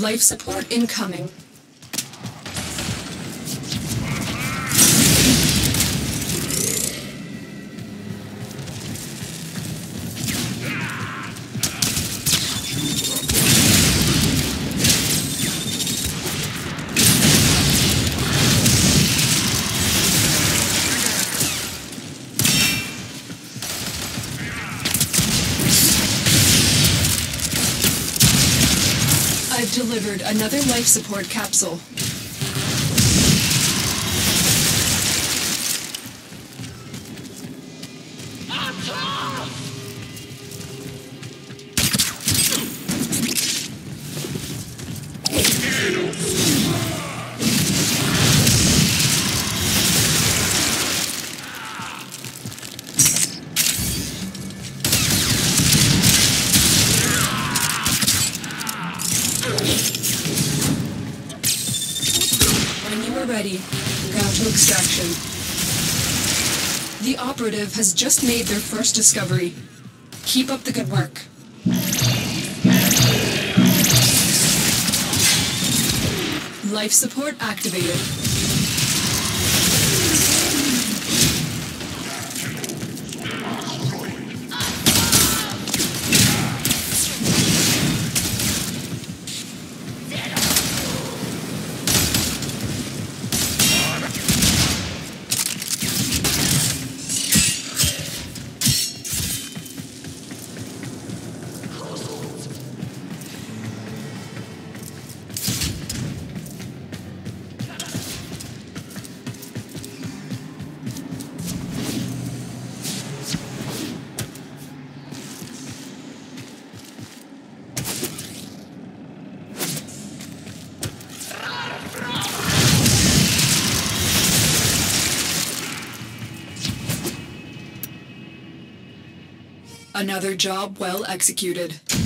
Life support incoming. I've delivered another life support capsule. When you are ready, go to extraction. The operative has just made their first discovery. Keep up the good work. Life support activated. Another job well executed.